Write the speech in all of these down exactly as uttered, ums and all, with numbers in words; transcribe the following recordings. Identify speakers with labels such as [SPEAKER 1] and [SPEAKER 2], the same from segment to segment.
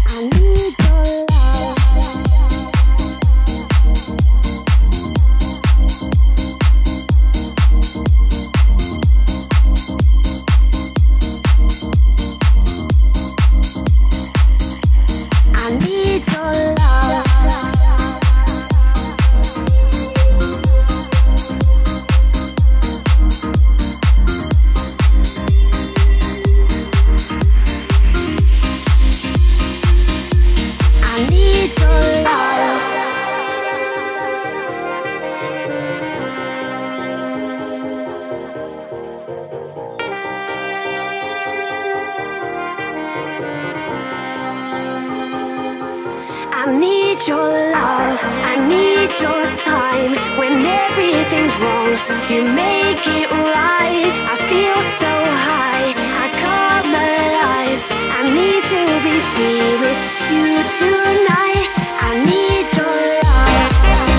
[SPEAKER 1] I need your love, I need your time. When everything's wrong, you make it right. I feel so high, I come alive. I need to be free with you tonight. I need your love.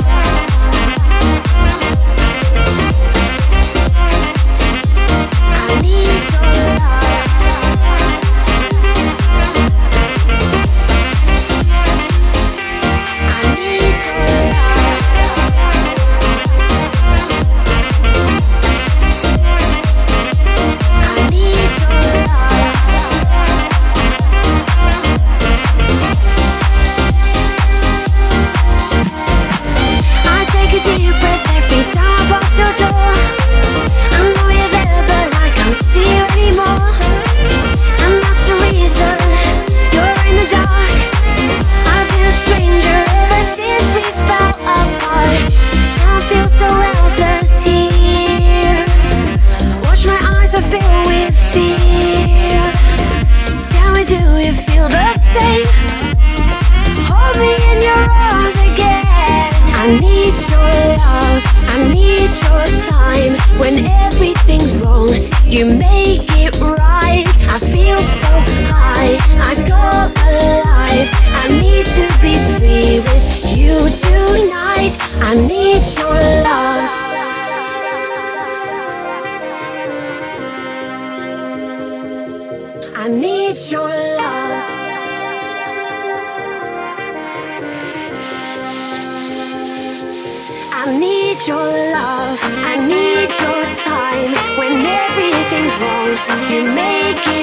[SPEAKER 1] I need your love. I need your love, I need your time. When everything's wrong, you make it right. I feel so high, I go alive. I need to be free with you tonight. I need your love. I need your love. I need your love, I need your time. When everything's wrong, you make it